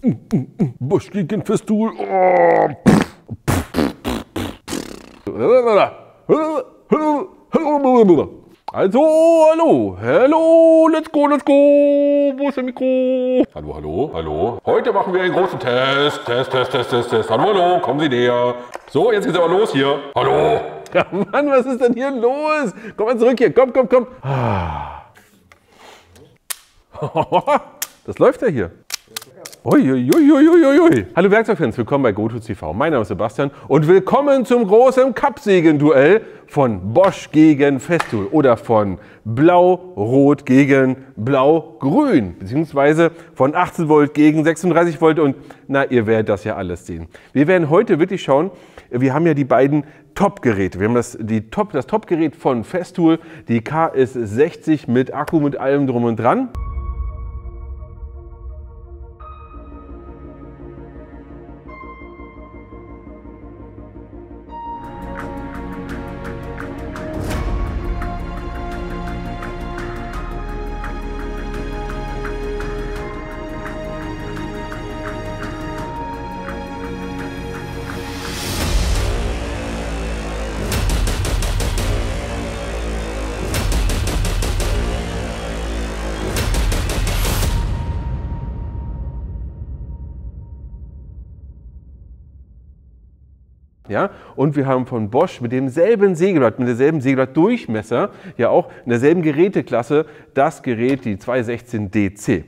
Bosch gegen Festool. Oh. Also, hallo, let's go. Wo ist der Mikro? Hallo. Heute machen wir einen großen Test. Hallo, kommen Sie näher. So, jetzt geht's aber los hier. Hallo. Ja, Mann, was ist denn hier los? Komm mal zurück hier, komm. Das läuft ja hier. Uiuiuiuiui. Hallo Werkzeugfans, willkommen bei GoToTV. Mein Name ist Sebastian und willkommen zum großen Kappsägen-Duell von Bosch gegen Festool oder von Blau-Rot gegen Blau-Grün, beziehungsweise von 18 Volt gegen 36 Volt und na, ihr werdet das ja alles sehen. Wir werden heute wirklich schauen, wir haben ja die beiden Top-Geräte. Wir haben das Top-Gerät von Festool, die KS60 mit Akku, mit allem drum und dran. Ja, und wir haben von Bosch mit demselben Sägeblatt, mit derselben Sägeblattdurchmesser, ja auch in derselben Geräteklasse, das Gerät, die 216 DC.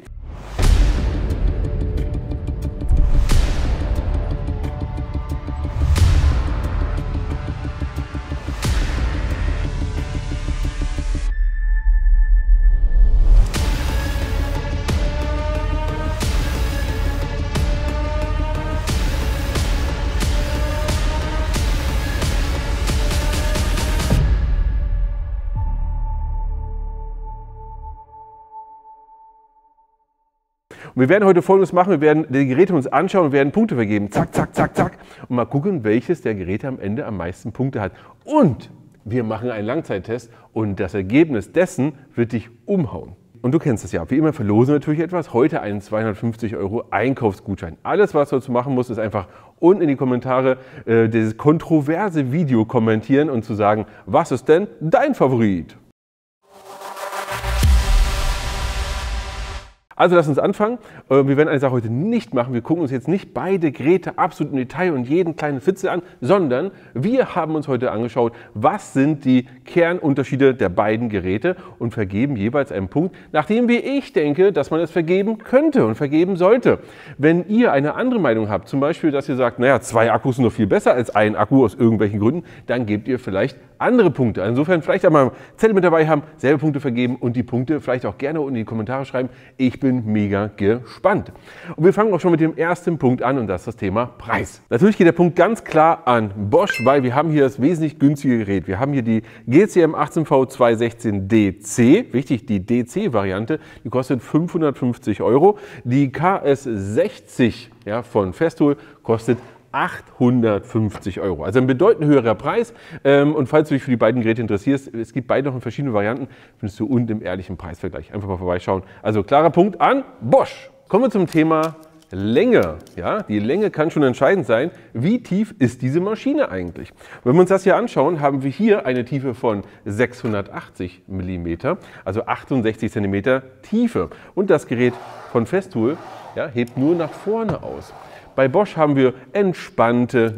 Und wir werden heute Folgendes machen, wir werden die Geräte uns anschauen und werden Punkte vergeben. Zack. Und mal gucken, welches der Geräte am Ende am meisten Punkte hat. Und wir machen einen Langzeittest und das Ergebnis dessen wird dich umhauen. Und du kennst es ja, wie immer verlosen wir natürlich etwas. Heute einen 250 € Einkaufsgutschein. Alles, was du dazu machen musst, ist einfach unten in die Kommentare dieses kontroverse Video kommentieren und zu sagen, was ist denn dein Favorit? Also lass uns anfangen. Wir werden eine Sache heute nicht machen. Wir gucken uns jetzt nicht beide Geräte absolut im Detail und jeden kleinen Fitzel an, sondern wir haben uns heute angeschaut, was sind die Kernunterschiede der beiden Geräte und vergeben jeweils einen Punkt, nachdem wie ich denke, dass man es vergeben könnte und vergeben sollte. Wenn ihr eine andere Meinung habt, zum Beispiel, dass ihr sagt, naja, 2 Akkus sind noch viel besser als ein Akku aus irgendwelchen Gründen, dann gebt ihr vielleicht andere Punkte. Insofern vielleicht einmal Zettel mit dabei haben, selbe Punkte vergeben und die Punkte vielleicht auch gerne unten in die Kommentare schreiben. Ich bin mega gespannt. Und wir fangen auch schon mit dem ersten Punkt an und das ist das Thema Preis. Natürlich geht der Punkt ganz klar an Bosch, weil wir haben hier das wesentlich günstige Gerät. Wir haben hier die GCM 18V 216 DC, wichtig, die DC-Variante, die kostet 550 €. Die KS60 ja, von Festool kostet 850 €. Also ein bedeutend höherer Preis. Und falls du dich für die beiden Geräte interessierst, es gibt beide noch in verschiedenen Varianten, findest du unten im ehrlichen Preisvergleich. Einfach mal vorbeischauen. Also klarer Punkt an Bosch. Kommen wir zum Thema Länge. Ja, die Länge kann schon entscheidend sein. Wie tief ist diese Maschine eigentlich? Wenn wir uns das hier anschauen, haben wir hier eine Tiefe von 680 mm, also 68 cm Tiefe. Und das Gerät von Festool ja, hebt nur nach vorne aus. Bei Bosch haben wir entspannte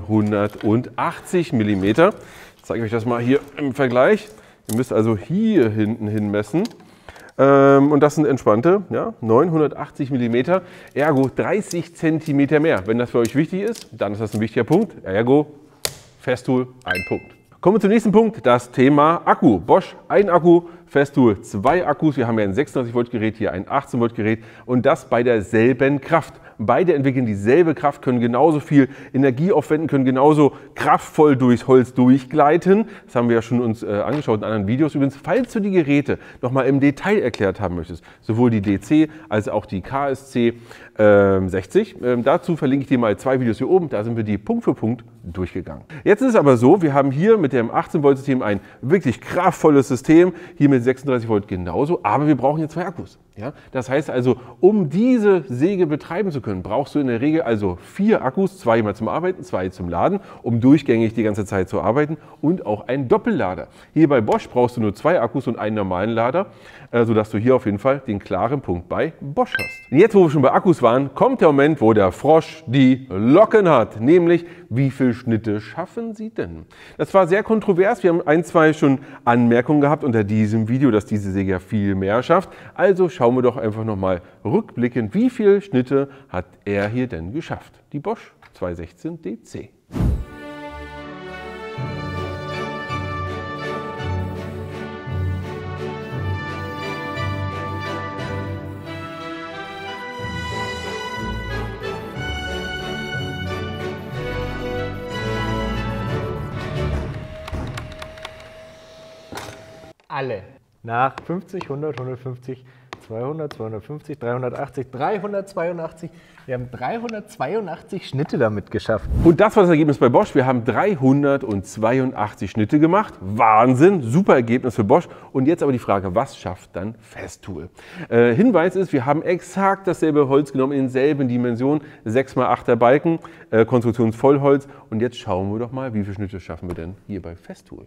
980 mm. Ich zeige euch das mal hier im Vergleich. Ihr müsst also hier hinten hin messen. Und das sind entspannte ja, 980 mm, ergo 30 cm mehr. Wenn das für euch wichtig ist, dann ist das ein wichtiger Punkt. Ergo Festool, ein Punkt. Kommen wir zum nächsten Punkt, das Thema Akku. Bosch, ein Akku, Festool, 2 Akkus. Wir haben ja ein 36 Volt Gerät, hier ein 18 Volt Gerät und das bei derselben Kraft. Beide entwickeln dieselbe Kraft, können genauso viel Energie aufwenden, können genauso kraftvoll durchs Holz durchgleiten. Das haben wir ja schon uns angeschaut in anderen Videos. Übrigens, falls du die Geräte nochmal im Detail erklärt haben möchtest, sowohl die DC als auch die KSC 60, dazu verlinke ich dir mal 2 Videos hier oben. Da sind wir die Punkt für Punkt durchgegangen. Jetzt ist es aber so, wir haben hier mit dem 18 Volt System ein wirklich kraftvolles System, hier mit 36 Volt genauso, aber wir brauchen hier 2 Akkus. Ja, das heißt also, um diese Säge betreiben zu können, brauchst du in der Regel also 4 Akkus, 2 mal zum Arbeiten, 2 zum Laden, um durchgängig die ganze Zeit zu arbeiten und auch einen Doppellader. Hier bei Bosch brauchst du nur 2 Akkus und einen normalen Lader, sodass du hier auf jeden Fall den klaren Punkt bei Bosch hast. Und jetzt, wo wir schon bei Akkus waren, kommt der Moment, wo der Frosch die Locken hat, nämlich wie viele Schnitte schaffen sie denn? Das war sehr kontrovers, wir haben 1, 2 schon Anmerkungen gehabt unter diesem Video, dass diese Säge ja viel mehr schafft. Also schauen wir doch einfach nochmal rückblickend, wie viele Schnitte hat er hier denn geschafft? Die Bosch 216 DC. Alle. Nach 50, 100, 150, 200, 250, 380, 382. Wir haben 382 Schnitte damit geschafft. Und das war das Ergebnis bei Bosch. Wir haben 382 Schnitte gemacht. Wahnsinn, super Ergebnis für Bosch. Und jetzt aber die Frage, was schafft dann Festool? Hinweis ist, wir haben exakt dasselbe Holz genommen, in denselben Dimensionen, 6x8er Balken, Konstruktionsvollholz. Und jetzt schauen wir doch mal, wie viele Schnitte schaffen wir denn hier bei Festool.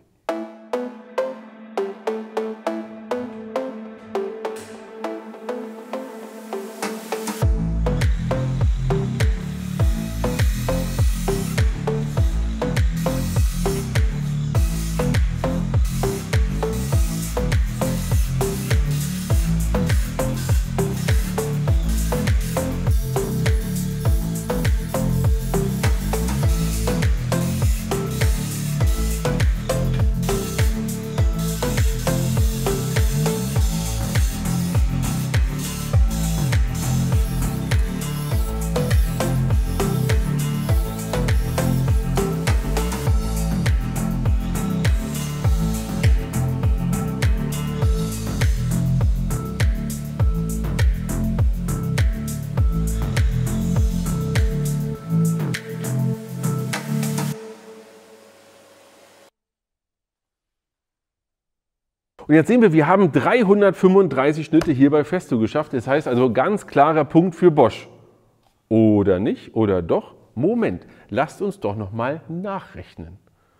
Und jetzt sehen wir haben 335 Schnitte hier bei Festool geschafft. Das heißt also ganz klarer Punkt für Bosch. Oder nicht? Oder doch? Moment, lasst uns doch noch mal nachrechnen.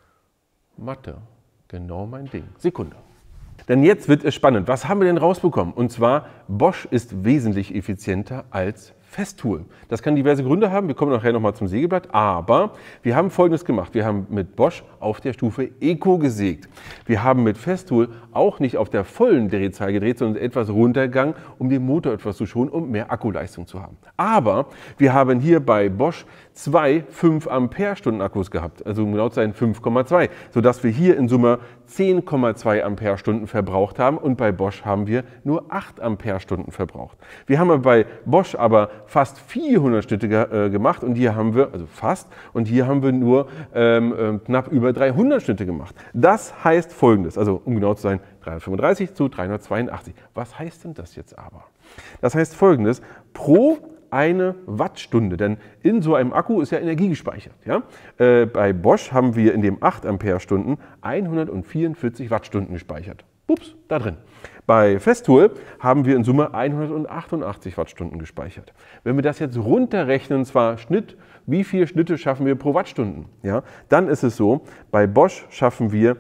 Mathe, genau mein Ding. Sekunde. Denn jetzt wird es spannend. Was haben wir denn rausbekommen? Und zwar, Bosch ist wesentlich effizienter als Festool. Das kann diverse Gründe haben, wir kommen nachher nochmal zum Sägeblatt, aber wir haben Folgendes gemacht. Wir haben mit Bosch auf der Stufe Eco gesägt. Wir haben mit Festool auch nicht auf der vollen Drehzahl gedreht, sondern etwas runtergegangen, um den Motor etwas zu schonen, um mehr Akkuleistung zu haben. Aber wir haben hier bei Bosch 2 5 Ampere-Stunden Akkus gehabt, also um genau zu sein 5,2, sodass wir hier in Summe 10,2 Ampere-Stunden verbraucht haben und bei Bosch haben wir nur 8 Ampere-Stunden verbraucht. Wir haben bei Bosch aber fast 400 Schnitte gemacht und hier haben wir, also fast, und hier haben wir nur knapp über 300 Schnitte gemacht. Das heißt Folgendes, also um genau zu sein 335 zu 382. Was heißt denn das jetzt aber? Das heißt Folgendes, pro eine Wattstunde, denn in so einem Akku ist ja Energie gespeichert. Ja? Bei Bosch haben wir in dem 8 Ampere-Stunden 144 Wattstunden gespeichert. Ups, da drin. Bei Festool haben wir in Summe 188 Wattstunden gespeichert. Wenn wir das jetzt runterrechnen, und zwar Schnitt, wie viele Schnitte schaffen wir pro Wattstunden? Ja? Dann ist es so, bei Bosch schaffen wir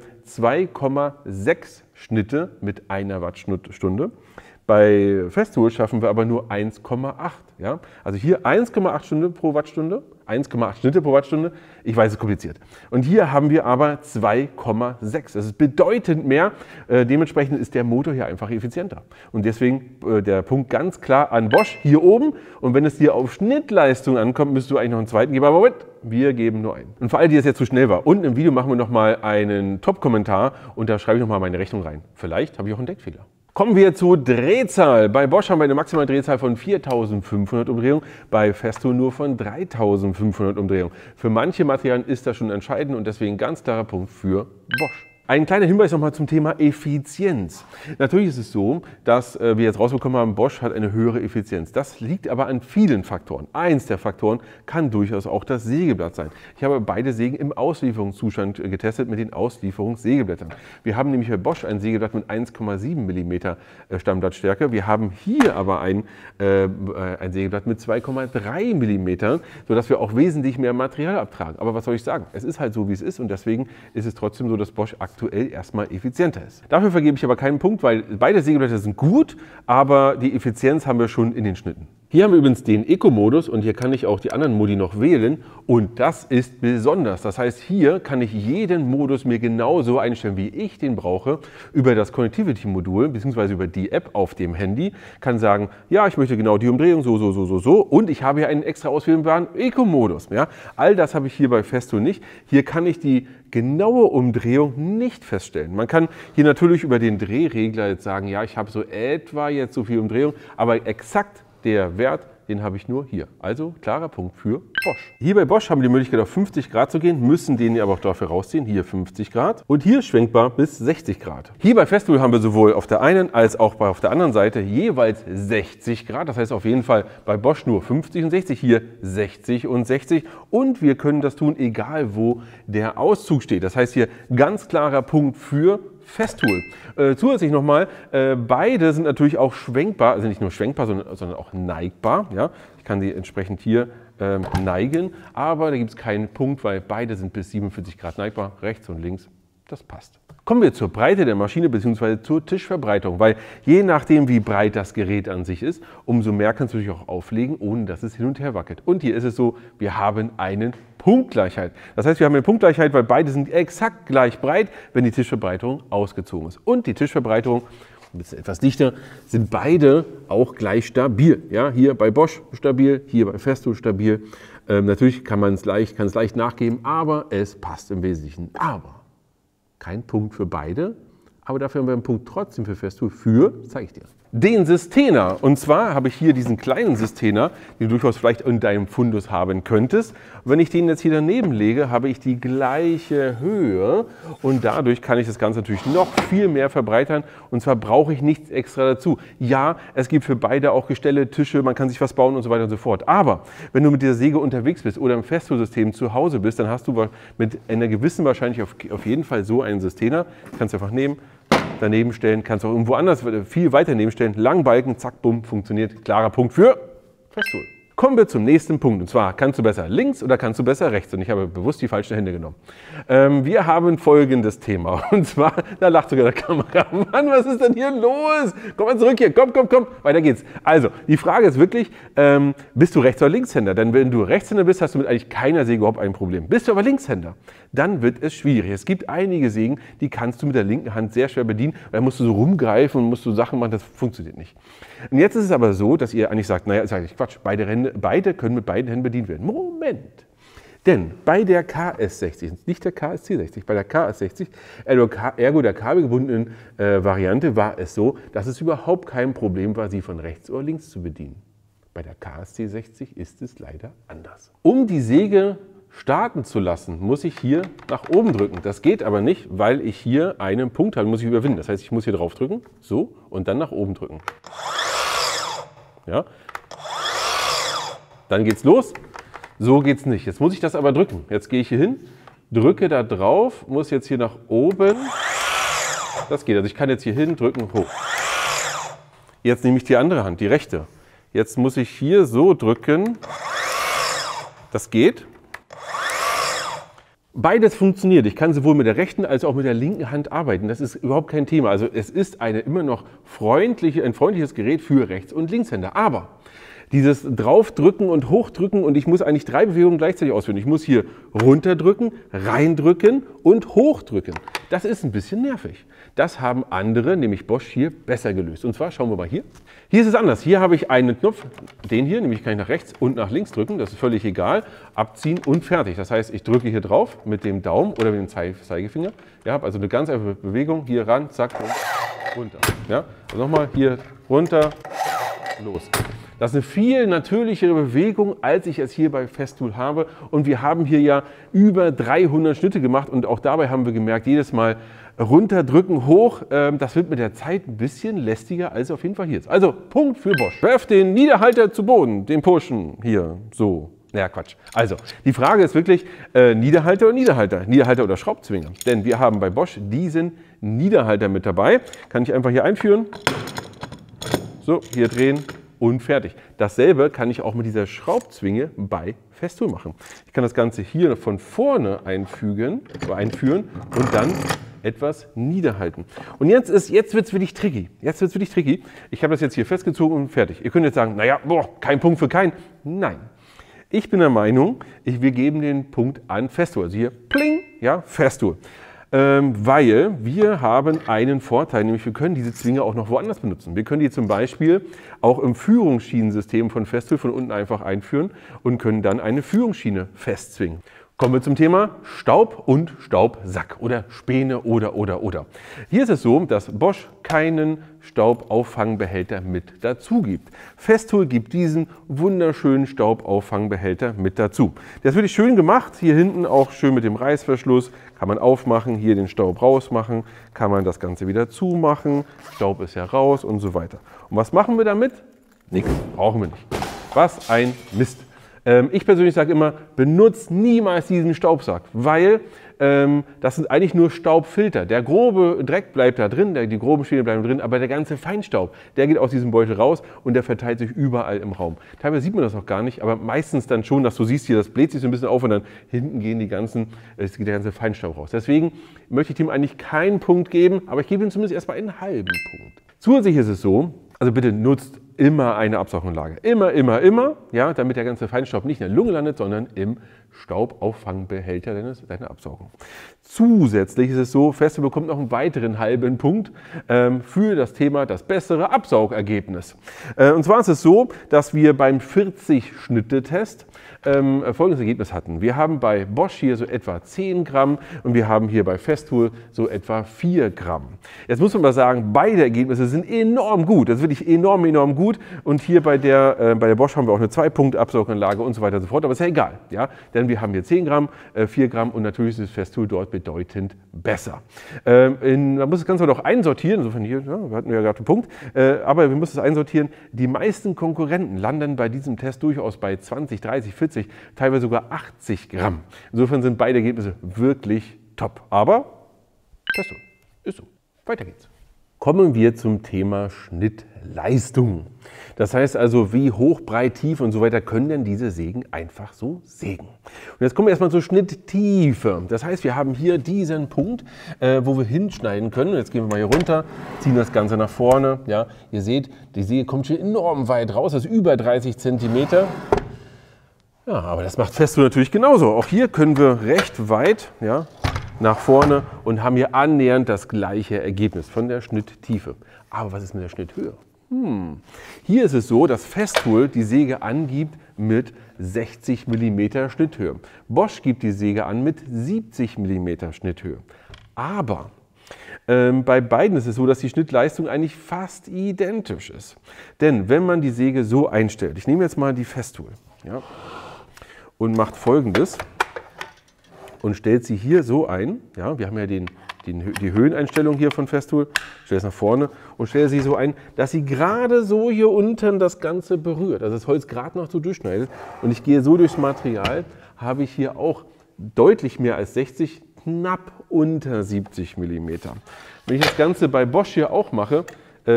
2,6 Schnitte mit einer Wattstunde. Bei Festool schaffen wir aber nur 1,8. Ja? Also hier 1,8 Stunden pro Wattstunde, 1,8 Schnitte pro Wattstunde. Ich weiß, es ist kompliziert. Und hier haben wir aber 2,6. Das ist bedeutend mehr. Dementsprechend ist der Motor hier einfach effizienter. Und deswegen der Punkt ganz klar an Bosch hier oben. Und wenn es dir auf Schnittleistung ankommt, müsst du eigentlich noch einen zweiten geben. Aber Moment, wir geben nur einen. Und für alle, die das jetzt zu schnell war, unten im Video machen wir nochmal einen Top-Kommentar und da schreibe ich nochmal meine Rechnung rein. Vielleicht habe ich auch einen Deckfehler. Kommen wir zur Drehzahl. Bei Bosch haben wir eine maximale Drehzahl von 4.500 Umdrehungen, bei Festool nur von 3.500 Umdrehungen. Für manche Materialien ist das schon entscheidend und deswegen ganz klarer Punkt für Bosch. Ein kleiner Hinweis nochmal zum Thema Effizienz. Natürlich ist es so, dass wir jetzt rausbekommen haben, Bosch hat eine höhere Effizienz. Das liegt aber an vielen Faktoren. Eins der Faktoren kann durchaus auch das Sägeblatt sein. Ich habe beide Sägen im Auslieferungszustand getestet mit den Auslieferungssägeblättern. Wir haben nämlich bei Bosch ein Sägeblatt mit 1,7 mm Stammblattstärke. Wir haben hier aber ein Sägeblatt mit 2,3 mm, sodass wir auch wesentlich mehr Material abtragen. Aber was soll ich sagen? Es ist halt so, wie es ist und deswegen ist es trotzdem so, dass Bosch aktuell erstmal effizienter ist. Dafür vergebe ich aber keinen Punkt, weil beide Sägeblätter sind gut, aber die Effizienz haben wir schon in den Schnitten. Hier haben wir übrigens den Eco-Modus und hier kann ich auch die anderen Modi noch wählen und das ist besonders. Das heißt, hier kann ich jeden Modus mir genauso einstellen, wie ich den brauche, über das Connectivity-Modul bzw. über die App auf dem Handy. Kann sagen, ja, ich möchte genau die Umdrehung, so und ich habe hier einen extra auswählbaren Eco-Modus. Ja? All das habe ich hier bei Festool nicht. Hier kann ich die genaue Umdrehung nicht feststellen. Man kann hier natürlich über den Drehregler jetzt sagen, ja, ich habe so etwa jetzt so viel Umdrehung, aber exakt der Wert, den habe ich nur hier. Also klarer Punkt für Bosch. Hier bei Bosch haben wir die Möglichkeit auf 50 Grad zu gehen, müssen den aber auch dafür rausziehen. Hier 50 Grad und hier schwenkbar bis 60 Grad. Hier bei Festool haben wir sowohl auf der einen als auch auf der anderen Seite jeweils 60 Grad. Das heißt auf jeden Fall bei Bosch nur 50 und 60, hier 60 und 60. Und wir können das tun, egal wo der Auszug steht. Das heißt hier ganz klarer Punkt für Festool. Zusätzlich nochmal, beide sind natürlich auch schwenkbar, also nicht nur schwenkbar, sondern auch neigbar. Ja? Ich kann sie entsprechend hier neigen, aber da gibt es keinen Punkt, weil beide sind bis 47 Grad neigbar, rechts und links, das passt. Kommen wir zur Breite der Maschine bzw. zur Tischverbreitung, weil je nachdem, wie breit das Gerät an sich ist, umso mehr kannst du dich auch auflegen, ohne dass es hin und her wackelt. Und hier ist es so, wir haben eine Punktgleichheit. Das heißt, wir haben eine Punktgleichheit, weil beide sind exakt gleich breit, wenn die Tischverbreiterung ausgezogen ist. Und die Tischverbreiterung, ein bisschen etwas dichter, sind beide auch gleich stabil. Ja, hier bei Bosch stabil, hier bei Festool stabil. Natürlich kann es leicht nachgeben, aber es passt im Wesentlichen. Aber kein Punkt für beide, aber dafür haben wir einen Punkt trotzdem für Festool zeige ich dir, den Systener. Und zwar habe ich hier diesen kleinen Systener, den du durchaus vielleicht in deinem Fundus haben könntest. Wenn ich den jetzt hier daneben lege, habe ich die gleiche Höhe und dadurch kann ich das Ganze natürlich noch viel mehr verbreitern und zwar brauche ich nichts extra dazu. Ja, es gibt für beide auch Gestelle, Tische, man kann sich was bauen und so weiter und so fort. Aber wenn du mit der Säge unterwegs bist oder im Festool-System zu Hause bist, dann hast du mit einer gewissen Wahrscheinlichkeit auf jeden Fall so einen Systener. Kannst du einfach nehmen, daneben stellen, kannst auch irgendwo anders viel weiter daneben stellen. Langbalken, zack, bumm, funktioniert. Klarer Punkt für Festool. Kommen wir zum nächsten Punkt. Und zwar, kannst du besser links oder kannst du besser rechts? Und ich habe bewusst die falschen Hände genommen. Wir haben folgendes Thema. Und zwar, da lacht sogar der Kameramann. Was ist denn hier los? Komm mal zurück hier. Komm. Weiter geht's. Also, die Frage ist wirklich, bist du Rechts- oder Linkshänder? Denn wenn du Rechtshänder bist, hast du mit eigentlich keiner Säge überhaupt ein Problem. Bist du aber Linkshänder, dann wird es schwierig. Es gibt einige Sägen, die kannst du mit der linken Hand sehr schwer bedienen. Da musst du so rumgreifen und musst du Sachen machen, das funktioniert nicht. Und jetzt ist es aber so, dass ihr eigentlich sagt, naja, ist eigentlich Quatsch, beide können mit beiden Händen bedient werden. Moment! Denn bei der KS60, nicht der KSC60, bei der KS60, ergo der kabelgebundenen Variante, war es so, dass es überhaupt kein Problem war, sie von rechts oder links zu bedienen. Bei der KSC60 ist es leider anders. Um die Säge starten zu lassen, muss ich hier nach oben drücken. Das geht aber nicht, weil ich hier einen Punkt habe, muss ich überwinden. Das heißt, ich muss hier drauf drücken, so, und dann nach oben drücken. Ja. Dann geht's los. So geht's nicht. Jetzt muss ich das aber drücken. Jetzt gehe ich hier hin, drücke da drauf, muss jetzt hier nach oben. Das geht. Also ich kann jetzt hier hin, drücken, hoch. Jetzt nehme ich die andere Hand, die rechte. Jetzt muss ich hier so drücken. Das geht. Beides funktioniert. Ich kann sowohl mit der rechten als auch mit der linken Hand arbeiten. Das ist überhaupt kein Thema. Also es ist immer noch ein freundliches Gerät für Rechts- und Linkshänder. Aber dieses Draufdrücken und Hochdrücken und ich muss eigentlich 3 Bewegungen gleichzeitig ausführen. Ich muss hier runterdrücken, reindrücken und hochdrücken. Das ist ein bisschen nervig. Das haben andere, nämlich Bosch, hier besser gelöst. Und zwar schauen wir mal hier. Hier ist es anders. Hier habe ich einen Knopf, den hier, nämlich kann ich nach rechts und nach links drücken. Das ist völlig egal. Abziehen und fertig. Das heißt, ich drücke hier drauf mit dem Daumen oder mit dem Zeigefinger. Ja, habe also eine ganz einfache Bewegung. Hier ran, zack und runter. Ja, also nochmal hier runter, los. Das ist eine viel natürlichere Bewegung, als ich es hier bei Festool habe. Und wir haben hier ja über 300 Schnitte gemacht und auch dabei haben wir gemerkt, jedes Mal runterdrücken, hoch, das wird mit der Zeit ein bisschen lästiger, als auf jeden Fall hier ist. Also Punkt für Bosch. Werft den Niederhalter zu Boden, den Pushen, hier, so. Naja, Quatsch. Also, die Frage ist wirklich, Niederhalter oder Niederhalter? Niederhalter oder Schraubzwinger? Denn wir haben bei Bosch diesen Niederhalter mit dabei. Kann ich einfach hier einführen. So, hier drehen und fertig. Dasselbe kann ich auch mit dieser Schraubzwinge bei Festool machen. Ich kann das Ganze hier von vorne einführen und dann etwas niederhalten. Und jetzt wird es wirklich tricky. Ich habe das jetzt hier festgezogen und fertig. Ihr könnt jetzt sagen, naja, kein Punkt für keinen. Nein. Ich bin der Meinung, wir geben den Punkt an Festool. Also hier, pling, ja, Festool. Weil wir haben einen Vorteil, nämlich wir können diese Zwinge auch noch woanders benutzen. Wir können die zum Beispiel auch im Führungsschienensystem von Festool von unten einfach einführen und können dann eine Führungsschiene festzwingen. Kommen wir zum Thema Staub und Staubsack oder Späne oder. Hier ist es so, dass Bosch keinen Staubauffangbehälter mit dazu gibt. Festool gibt diesen wunderschönen Staubauffangbehälter mit dazu. Der ist wirklich schön gemacht, hier hinten auch schön mit dem Reißverschluss, kann man aufmachen, hier den Staub rausmachen, kann man das Ganze wieder zumachen, Staub ist ja raus und so weiter. Und was machen wir damit? Nichts, brauchen wir nicht. Was ein Mist. Ich persönlich sage immer, benutzt niemals diesen Staubsack, weil das sind eigentlich nur Staubfilter. Der grobe Dreck bleibt da drin, die groben Späne bleiben drin, aber der ganze Feinstaub, der geht aus diesem Beutel raus und der verteilt sich überall im Raum. Teilweise sieht man das auch gar nicht, aber meistens dann schon, dass du siehst hier, das bläht sich so ein bisschen auf und dann hinten geht der ganze Feinstaub raus. Deswegen möchte ich dem eigentlich keinen Punkt geben, aber ich gebe ihm zumindest erstmal einen halben Punkt. Zusätzlich ist es so, also bitte nutzt immer eine Absauganlage. Immer, ja, damit der ganze Feinstaub nicht in der Lunge landet, sondern im Staubauffangbehälter deiner Absaugung. Zusätzlich ist es so, Festool bekommt noch einen weiteren halben Punkt für das Thema das bessere Absaugergebnis. Und zwar ist es so, dass wir beim 40-Schnitte-Test folgendes Ergebnis hatten. Wir haben bei Bosch hier so etwa 10 Gramm und wir haben hier bei Festool so etwa 4 Gramm. Jetzt muss man mal sagen, beide Ergebnisse sind enorm gut. Das ist wirklich enorm gut. Und hier bei der Bosch haben wir auch eine 2-Punkt-Absauganlage und so weiter und so fort. Aber ist ja egal, ja? Denn wir haben hier 10 Gramm, 4 Gramm und natürlich ist das Festool dort bedeutend besser. Man muss das Ganze noch einsortieren. Insofern hier, ja, wir hatten ja gerade einen Punkt. Aber wir müssen es einsortieren. Die meisten Konkurrenten landen bei diesem Test durchaus bei 20, 30, 40, teilweise sogar 80 Gramm. Insofern sind beide Ergebnisse wirklich top. Aber Festool ist so. Weiter geht's. Kommen wir zum Thema Schnittleistung. Das heißt also, wie hoch, breit, tief und so weiter können denn diese Sägen einfach so sägen. Und jetzt kommen wir erstmal zur Schnitttiefe. Das heißt, wir haben hier diesen Punkt, wo wir hinschneiden können. Jetzt gehen wir mal hier runter, ziehen das Ganze nach vorne. Ja, ihr seht, die Säge kommt schon enorm weit raus, das ist über 30 cm. Ja, aber das macht Festool natürlich genauso. Auch hier können wir recht weit, ja, nach vorne und haben hier annähernd das gleiche Ergebnis von der Schnitttiefe. Aber was ist mit der Schnitthöhe? Hier ist es so, dass Festool die Säge angibt mit 60 mm Schnitthöhe. Bosch gibt die Säge an mit 70 mm Schnitthöhe. Aber bei beiden ist es so, dass die Schnittleistung eigentlich fast identisch ist. Denn wenn man die Säge so einstellt, ich nehme jetzt mal die Festool, ja, und macht Folgendes und stellt sie hier so ein. Ja, wir haben ja die Höheneinstellung hier von Festool. Stelle es nach vorne und stelle sie so ein, dass sie gerade so hier unten das Ganze berührt. Also das Holz gerade noch so durchschneidet. Und ich gehe so durchs Material, habe ich hier auch deutlich mehr als 60, knapp unter 70 mm. Wenn ich das Ganze bei Bosch hier auch mache,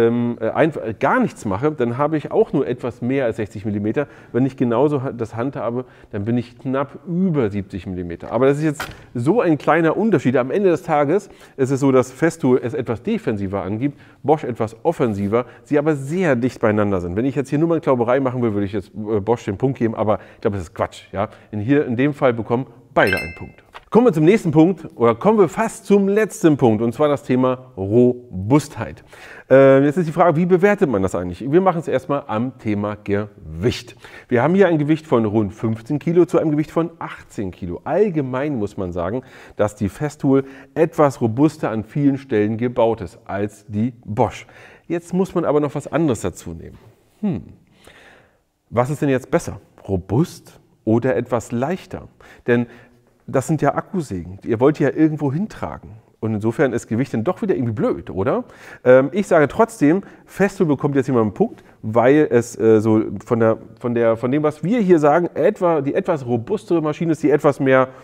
gar nichts mache, dann habe ich auch nur etwas mehr als 60 mm. Wenn ich genauso das handhabe, dann bin ich knapp über 70 mm. Aber das ist jetzt so ein kleiner Unterschied. Am Ende des Tages ist es so, dass Festool es etwas defensiver angibt, Bosch etwas offensiver, sie aber sehr dicht beieinander sind. Wenn ich jetzt hier nur mal eine Klauberei machen will, würde ich jetzt Bosch den Punkt geben, aber ich glaube, das ist Quatsch. Ja? In dem Fall bekommen beide einen Punkt. Kommen wir zum nächsten Punkt, oder kommen wir fast zum letzten Punkt, und zwar das Thema Robustheit. Jetzt ist die Frage, wie bewertet man das eigentlich? Wir machen es erstmal am Thema Gewicht. Wir haben hier ein Gewicht von rund 15 Kilo zu einem Gewicht von 18 Kilo. Allgemein muss man sagen, dass die Festool etwas robuster an vielen Stellen gebaut ist als die Bosch. Jetzt muss man aber noch was anderes dazu nehmen. Was ist denn jetzt besser? Robust oder etwas leichter? Denn das sind ja Akkusägen. Ihr wollt die ja irgendwo hintragen. Und insofern ist Gewicht dann doch wieder irgendwie blöd, oder? Ich sage trotzdem, Festool bekommt jetzt hier mal einen Punkt, weil es so von dem, was wir hier sagen, die etwas robustere Maschine ist, die etwas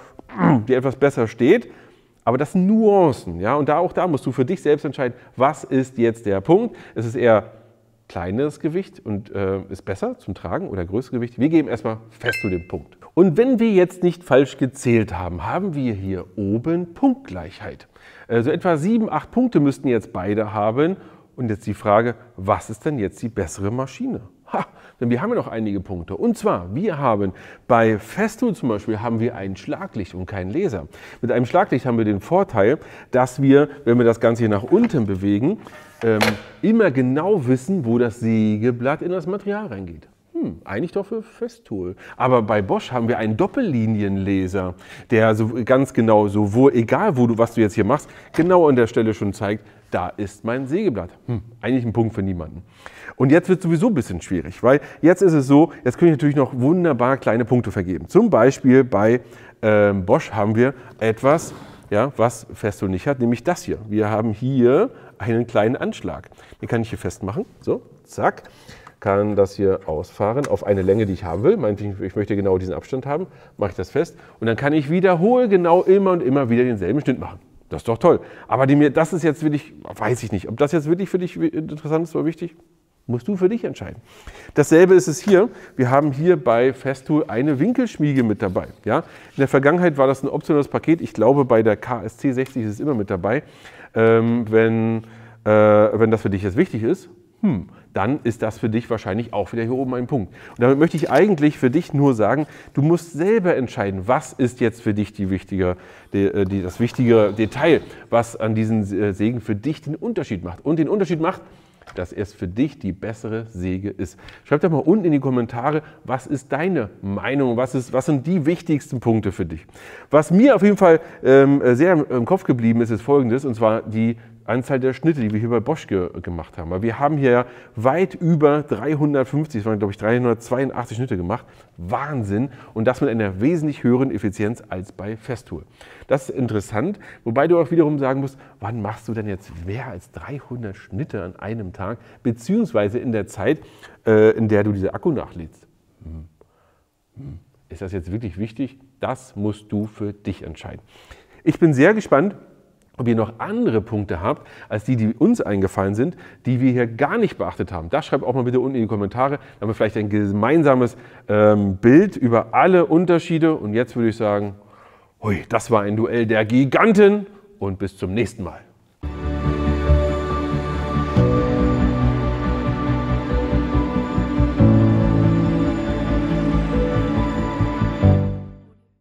besser steht. Aber das sind Nuancen, ja? Und auch da musst du für dich selbst entscheiden, was ist jetzt der Punkt? Es ist eher kleineres Gewicht und ist besser zum Tragen oder größeres Gewicht. Wir geben erstmal Festool den Punkt. Und wenn wir jetzt nicht falsch gezählt haben, haben wir hier oben Punktgleichheit. So etwa 7, 8 Punkte müssten jetzt beide haben. Und jetzt die Frage, was ist denn jetzt die bessere Maschine? Denn wir haben ja noch einige Punkte. Und zwar, wir haben bei Festool zum Beispiel haben wir ein Schlaglicht und keinen Laser. Mit einem Schlaglicht haben wir den Vorteil, dass wir, wenn wir das Ganze hier nach unten bewegen, immer genau wissen, wo das Sägeblatt in das Material reingeht. Eigentlich doch für Festool. Aber bei Bosch haben wir einen Doppellinienlaser, der so ganz genau, egal was du jetzt hier machst, genau an der Stelle schon zeigt, da ist mein Sägeblatt. Eigentlich ein Punkt für niemanden. Und jetzt wird es sowieso ein bisschen schwierig, weil jetzt ist es so, jetzt kann ich natürlich noch wunderbar kleine Punkte vergeben. Zum Beispiel bei Bosch haben wir etwas, ja, was Festool nicht hat, nämlich das hier. Wir haben hier einen kleinen Anschlag. Den kann ich hier festmachen. So, zack. Kann das hier ausfahren auf eine Länge, die ich haben will. Ich möchte genau diesen Abstand haben, mache ich das fest. Und dann kann ich wiederholen, genau immer und immer wieder denselben Schnitt machen. Das ist doch toll. Aber das ist jetzt wirklich, weiß ich nicht, ob das jetzt wirklich für dich interessant ist oder wichtig, musst du für dich entscheiden. Dasselbe ist es hier. Wir haben hier bei Festool eine Winkelschmiege mit dabei. Ja? In der Vergangenheit war das ein optionales Paket. Ich glaube, bei der KSC 60 ist es immer mit dabei. Wenn das für dich jetzt wichtig ist, dann ist das für dich wahrscheinlich auch wieder hier oben ein Punkt. Und damit möchte ich eigentlich für dich nur sagen, du musst selber entscheiden, was ist jetzt für dich das wichtige Detail, was an diesen Sägen für dich den Unterschied macht. Und den Unterschied macht, dass es für dich die bessere Säge ist. Schreib doch mal unten in die Kommentare, was ist deine Meinung, was sind die wichtigsten Punkte für dich. Was mir auf jeden Fall sehr im Kopf geblieben ist, ist Folgendes, und zwar die Anzahl der Schnitte, die wir hier bei Bosch gemacht haben. Weil wir haben hier weit über 350, es waren glaube ich 382 Schnitte gemacht. Wahnsinn! Und das mit einer wesentlich höheren Effizienz als bei Festool. Das ist interessant, wobei du auch wiederum sagen musst, wann machst du denn jetzt mehr als 300 Schnitte an einem Tag, beziehungsweise in der Zeit, in der du diese Akku nachlädst. Ist das jetzt wirklich wichtig? Das musst du für dich entscheiden. Ich bin sehr gespannt, ob ihr noch andere Punkte habt, als die uns eingefallen sind, die wir hier gar nicht beachtet haben. Das schreibt auch mal bitte unten in die Kommentare. Dann haben wir vielleicht ein gemeinsames Bild über alle Unterschiede. Und jetzt würde ich sagen, hui, das war ein Duell der Giganten und bis zum nächsten Mal.